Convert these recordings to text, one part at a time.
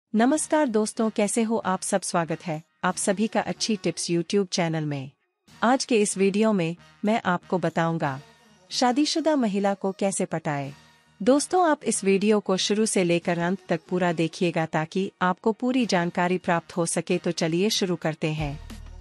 नमस्कार दोस्तों, कैसे हो आप सब। स्वागत है आप सभी का अच्छी टिप्स यूट्यूब चैनल में। आज के इस वीडियो में मैं आपको बताऊंगा शादीशुदा महिला को कैसे पटाए। दोस्तों, आप इस वीडियो को शुरू से लेकर अंत तक पूरा देखिएगा ताकि आपको पूरी जानकारी प्राप्त हो सके। तो चलिए शुरू करते हैं।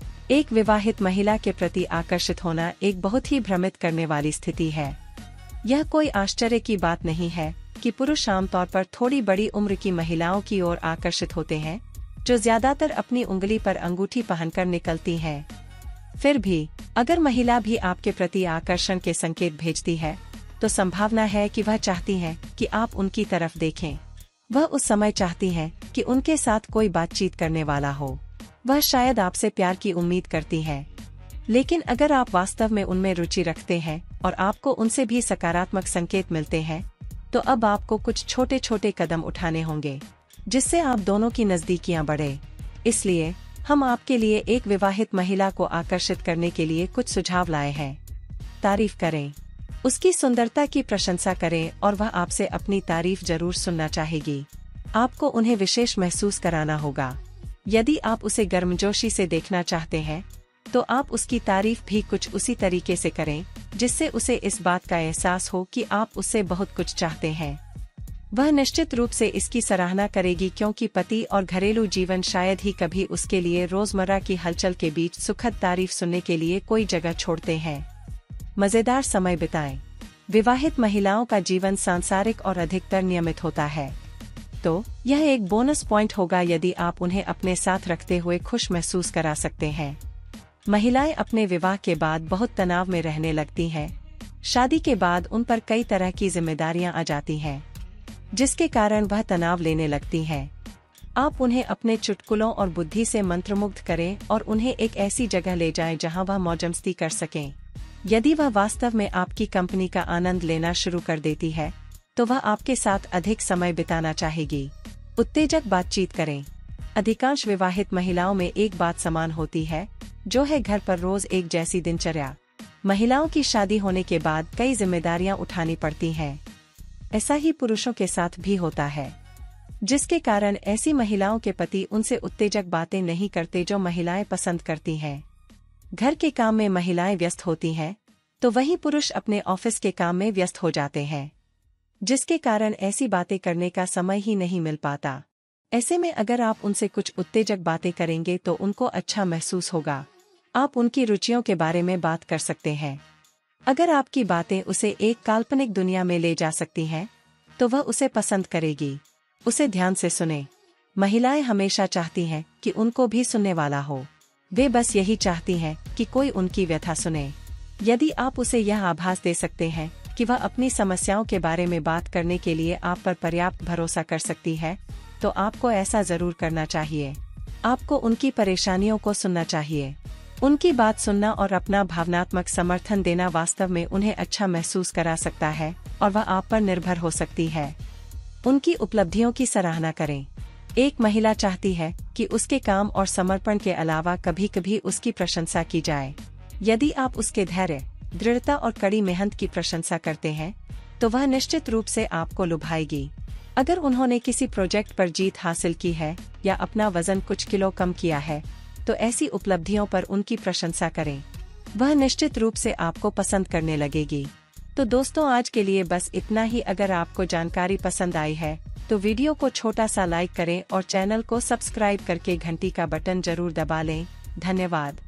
एक विवाहित महिला के प्रति आकर्षित होना एक बहुत ही भ्रमित करने वाली स्थिति है। यह कोई आश्चर्य की बात नहीं है कि पुरुष आमतौर पर थोड़ी बड़ी उम्र की महिलाओं की ओर आकर्षित होते हैं, जो ज्यादातर अपनी उंगली पर अंगूठी पहनकर निकलती हैं। फिर भी अगर महिला भी आपके प्रति आकर्षण के संकेत भेजती है, तो संभावना है कि वह चाहती है कि आप उनकी तरफ देखें। वह उस समय चाहती है कि उनके साथ कोई बातचीत करने वाला हो। वह शायद आपसे प्यार की उम्मीद करती है। लेकिन अगर आप वास्तव में उनमें रुचि रखते हैं और आपको उनसे भी सकारात्मक संकेत मिलते हैं, तो अब आपको कुछ छोटे छोटे कदम उठाने होंगे जिससे आप दोनों की नजदीकियां बढ़े। इसलिए हम आपके लिए एक विवाहित महिला को आकर्षित करने के लिए कुछ सुझाव लाए हैं। तारीफ करें, उसकी सुंदरता की प्रशंसा करें और वह आपसे अपनी तारीफ जरूर सुनना चाहेगी। आपको उन्हें विशेष महसूस कराना होगा। यदि आप उसे गर्मजोशी से देखना चाहते हैं, तो आप उसकी तारीफ भी कुछ उसी तरीके से करें जिससे उसे इस बात का एहसास हो कि आप उससे बहुत कुछ चाहते हैं। वह निश्चित रूप से इसकी सराहना करेगी, क्योंकि पति और घरेलू जीवन शायद ही कभी उसके लिए रोजमर्रा की हलचल के बीच सुखद तारीफ सुनने के लिए कोई जगह छोड़ते हैं। मजेदार समय बिताएं। विवाहित महिलाओं का जीवन सांसारिक और अधिकतर नियमित होता है, तो यह एक बोनस पॉइंट होगा यदि आप उन्हें अपने साथ रखते हुए खुश महसूस करा सकते हैं। महिलाएं अपने विवाह के बाद बहुत तनाव में रहने लगती हैं। शादी के बाद उन पर कई तरह की जिम्मेदारियां आ जाती हैं, जिसके कारण वह तनाव लेने लगती हैं। आप उन्हें अपने चुटकुलों और बुद्धि से मंत्रमुग्ध करें और उन्हें एक ऐसी जगह ले जाएं जहां वह मौजमस्ती कर सकें। यदि वह वास्तव में आपकी कंपनी का आनंद लेना शुरू कर देती है, तो वह आपके साथ अधिक समय बिताना चाहेगी। उत्तेजक बातचीत करें। अधिकांश विवाहित महिलाओं में एक बात समान होती है, जो है घर पर रोज एक जैसी दिनचर्या। महिलाओं की शादी होने के बाद कई जिम्मेदारियां उठानी पड़ती हैं। ऐसा ही पुरुषों के साथ भी होता है, जिसके कारण ऐसी महिलाओं के पति उनसे उत्तेजक बातें नहीं करते जो महिलाएं पसंद करती हैं। घर के काम में महिलाएं व्यस्त होती हैं, तो वहीं पुरुष अपने ऑफिस के काम में व्यस्त हो जाते हैं, जिसके कारण ऐसी बातें करने का समय ही नहीं मिल पाता। ऐसे में अगर आप उनसे कुछ उत्तेजक बातें करेंगे तो उनको अच्छा महसूस होगा। आप उनकी रुचियों के बारे में बात कर सकते हैं। अगर आपकी बातें उसे एक काल्पनिक दुनिया में ले जा सकती हैं, तो वह उसे पसंद करेगी। उसे ध्यान से सुने। महिलाएं हमेशा चाहती हैं कि उनको भी सुनने वाला हो। वे बस यही चाहती हैं कि कोई उनकी व्यथा सुने। यदि आप उसे यह आभास दे सकते हैं कि वह अपनी समस्याओं के बारे में बात करने के लिए आप पर पर्याप्त भरोसा कर सकती है, तो आपको ऐसा जरूर करना चाहिए। आपको उनकी परेशानियों को सुनना चाहिए। उनकी बात सुनना और अपना भावनात्मक समर्थन देना वास्तव में उन्हें अच्छा महसूस करा सकता है और वह आप पर निर्भर हो सकती है। उनकी उपलब्धियों की सराहना करें। एक महिला चाहती है कि उसके काम और समर्पण के अलावा कभी कभी उसकी प्रशंसा की जाए। यदि आप उसके धैर्य, दृढ़ता और कड़ी मेहनत की प्रशंसा करते हैं, तो वह निश्चित रूप से आपको लुभाएगी। अगर उन्होंने किसी प्रोजेक्ट पर जीत हासिल की है या अपना वजन कुछ किलो कम किया है, तो ऐसी उपलब्धियों पर उनकी प्रशंसा करें। वह निश्चित रूप से आपको पसंद करने लगेगी। तो दोस्तों, आज के लिए बस इतना ही। अगर आपको जानकारी पसंद आई है, तो वीडियो को छोटा सा लाइक करें और चैनल को सब्सक्राइब करके घंटी का बटन जरूर दबा लें। धन्यवाद।